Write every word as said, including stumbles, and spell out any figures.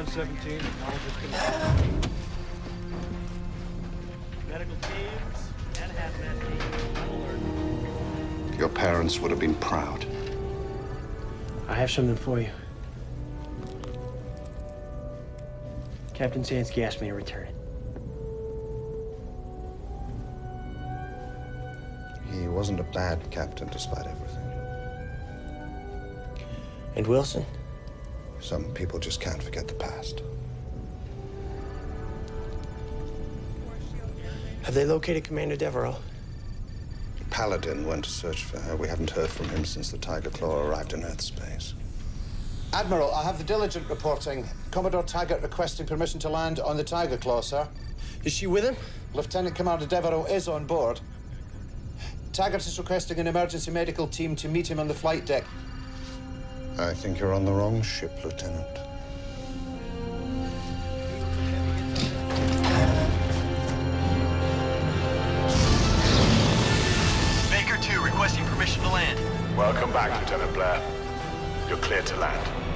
seventeen, acknowledges command. Medical teams and hazmat teams on alert. Your parents would have been proud. I have something for you. Captain Zansky asked me to return it. He wasn't a bad captain despite everything. And Wilson? Some people just can't forget the past. Have they located Commander Devereaux? Paladin went to search for her. We haven't heard from him since the Tiger Claw arrived in Earth space. Admiral, I have the Diligent reporting. Commodore Taggart requesting permission to land on the Tiger Claw, sir. Is she with him? Lieutenant Commander Devereaux is on board. Taggart is requesting an emergency medical team to meet him on the flight deck. I think you're on the wrong ship, Lieutenant. Baker two requesting permission to land. Welcome back, Lieutenant Blair. You're cleared to land.